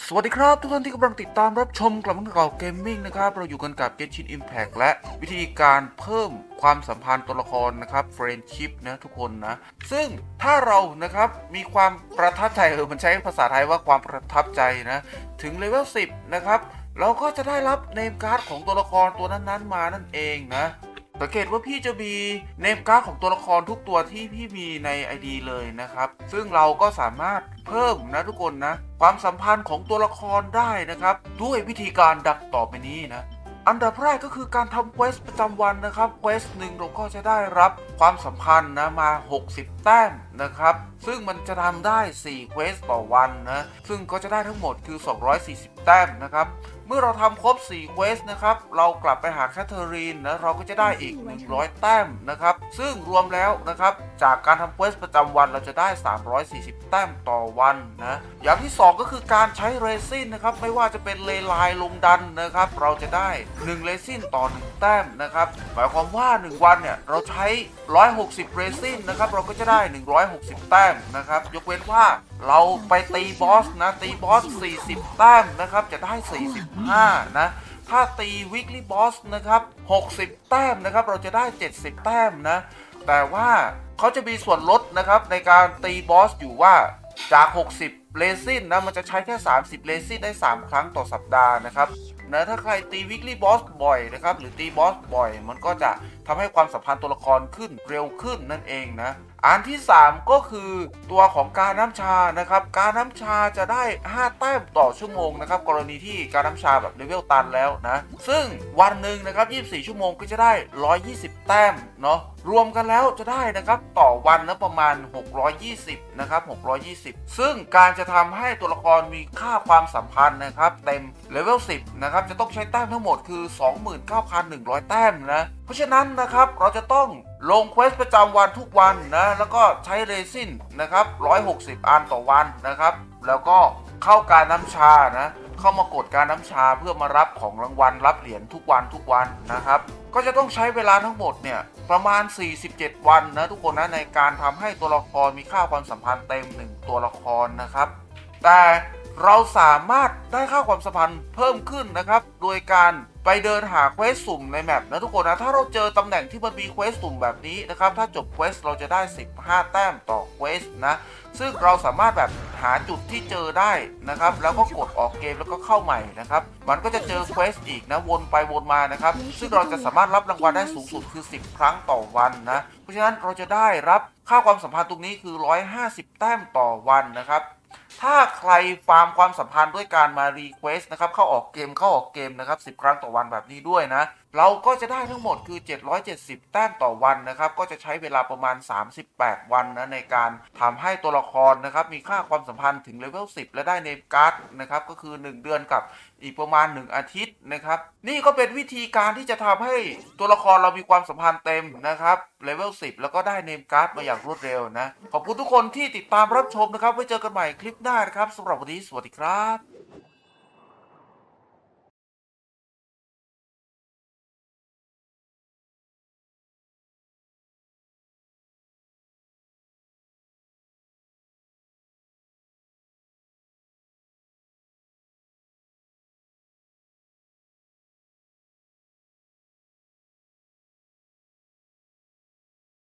สวัสดีครับทุกท่านที่กำลังติดตามรับชมกลับมาเก่าเกมมิ่งนะครับเราอยู่กันกับ Genshin Impact และวิธีการเพิ่มความสัมพันธ์ตัวละครนะครับ Friendship นะทุกคนนะซึ่งถ้าเรานะครับมีความประทับใจมันใช้ภาษาไทยว่าความประทับใจนะถึงเลเวล10นะครับเราก็จะได้รับเนมการ์ดของตัวละครตัวนั้นๆมานั่นเองนะสังเกตว่าพี่จะมีเนมการ์ดของตัวละครทุกตัวที่พี่มีใน ID เลยนะครับซึ่งเราก็สามารถเพิ่มนะทุกคนนะความสัมพันธ์ของตัวละครได้นะครับด้วยวิธีการดังต่อไปนี้นะอันดับแรกก็คือการทำเควสประจำวันนะครับเควสหนึ่งเราก็จะได้รับความสัมพันธ์นะมา60แต้มนะครับซึ่งมันจะทำได้4เควสต่อวันนะซึ่งก็จะได้ทั้งหมดคือ240แต้มนะครับเมื่อเราทำครบ4เควสนะครับเรากลับไปหาแคทเธอรีนนะเราก็จะได้อีก100แต้มนะครับซึ่งรวมแล้วนะครับจากการทำเควสประจำวันเราจะได้340แต้มต่อวันนะอย่างที่2ก็คือการใช้เรซินนะครับไม่ว่าจะเป็นเลไลน์ลงดันนะครับเราจะได้1เรซินต่อ1แต้มนะครับหมายความว่า1วันเนี่ยเราใช้160เรซินนะครับเราก็จะได้160แต้มนะครับยกเว้นว่าเราไปตีบอสนะตีบอส40แต้มนะครับจะได้45นะถ้าตี weekly boss นะครับ60แต้มนะครับเราจะได้70แต้มนะแต่ว่าเขาจะมีส่วนลดนะครับในการตีบอสอยู่ว่าจาก60เรซินนะมันจะใช้แค่30เรซินได้3ครั้งต่อสัปดาห์นะครับนะถ้าใครตี weekly boss บ่อยนะครับหรือตีบอสบ่อยมันก็จะทำให้ความสัมพันธ์ตัวละครขึ้นเร็วขึ้นนั่นเองนะอันที่3ก็คือตัวของการน้ำชานะครับการน้ำชาจะได้5แต้มต่อชั่วโมงนะครับกรณีที่การน้ำชาแบบเลเวลตันแล้วนะซึ่งวันหนึ่งนะครับ24ชั่วโมงก็จะได้120แต้มเนาะรวมกันแล้วจะได้นะครับต่อวันนะประมาณ620นะครับ620ซึ่งการจะทำให้ตัวละครมีค่าความสัมพันธ์นะครับเต็มเลเวล10นะครับจะต้องใช้แต้มทั้งหมดคือ 29,100 แต้มนะเพราะฉะนั้นนะครับเราจะต้องลงเควสประจำวันทุกวันนะแล้วก็ใช้เรซินนะครับ160อันต่อวันนะครับแล้วก็เข้าการน้ำชานะเข้ามากดการน้ำชาเพื่อมารับของรางวัลรับเหรียญทุกวันนะครับก็จะต้องใช้เวลาทั้งหมดเนี่ยประมาณ47วันนะทุกคนนะในการทำให้ตัวละครมีค่าความสัมพันธ์เต็ม1ตัวละครนะครับแต่เราสามารถได้ค่าความสัมพันธ์เพิ่มขึ้นนะครับโดยการไปเดินหาเควสสุ่มในแมปนะทุกคนนะถ้าเราเจอตำแหน่งที่มันมีเควสสุ่มแบบนี้นะครับถ้าจบเควสเราจะได้15แต้มต่อเควสนะซึ่งเราสามารถแบบหาจุดที่เจอได้นะครับแล้วก็กดออกเกมแล้วก็เข้าใหม่นะครับมันก็จะเจอเควสอีกนะวนไปวนมานะครับซึ่งเราจะสามารถรับรางวัลได้สูงสุดคือ10ครั้งต่อวันนะเพราะฉะนั้นเราจะได้รับค่าความสัมพันธ์ตรงนี้คือ150แต้มต่อวันนะครับถ้าใครฟาร์มความสัมพันธ์ด้วยการมารีเควสนะครับเข้าออกเกมนะครับ10ครั้งต่อวันแบบนี้ด้วยนะเราก็จะได้ทั้งหมดคือ770แต้มต่อวันนะครับก็จะใช้เวลาประมาณ38วันนะในการทำให้ตัวละครนะครับมีค่าความสัมพันธ์ถึงเลเวล10และได้เนมการ์ดนะครับก็คือ1เดือนกับอีกประมาณ1อาทิตย์นะครับนี่ก็เป็นวิธีการที่จะทำให้ตัวละครเรามีความสัมพันธ์เต็มนะครับเลเวล10แล้วก็ได้เนมการ์ดมาอย่างรวดเร็วนะขอบคุณทุกคนที่ติดตามรับชมนะครับไว้เจอกันใหม่คลิปหน้านะครับสำหรับวันนี้สวัสดีครับ